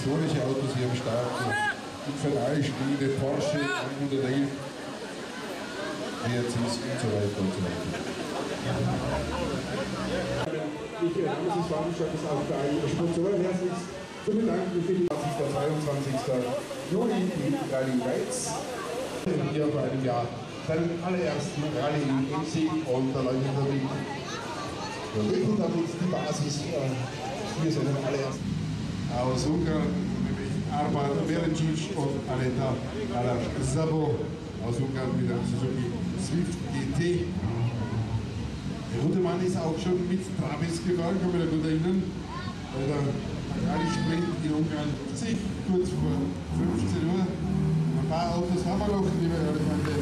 historische Autos hier am Start. Im Ferrari stehende Porsche 111, WRCs und so weiter und so weiter. Ich im Namen des Veranstaltungsvereins Sponsoren herzlich zu bedanken für die 22. Juni die Rallye Weiz. Hier vor einem Jahr seinen allerersten Rallye in Sieg und der Leute damit. Wir legen damit die Basis für seinen allerersten. Aus Ungarn, nämlich Arman Merencic und Aneta Zabo aus Ungarn mit einem Suzuki Swift GT. Der gute Mann ist auch schon mit Travis gefahren, kann man da gut erinnern, weil der Rallye-Sprint in Ungarn sich kurz vor 15 Uhr. Ein paar Autos haben wir noch, liebe Freunde.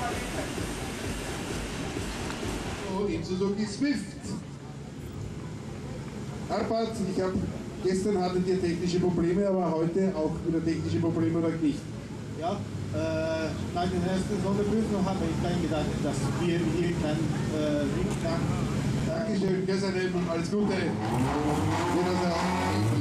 In Suzuki Swift. Arpad, gestern hattet ihr technische Probleme, aber heute auch wieder technische Probleme oder nicht? Ja, nach den ersten Sonderprüfungen habe ich dann gedacht, dass wir hier kein Ring haben. Dankeschön, Köszönöm, alles Gute. Wiedersehen.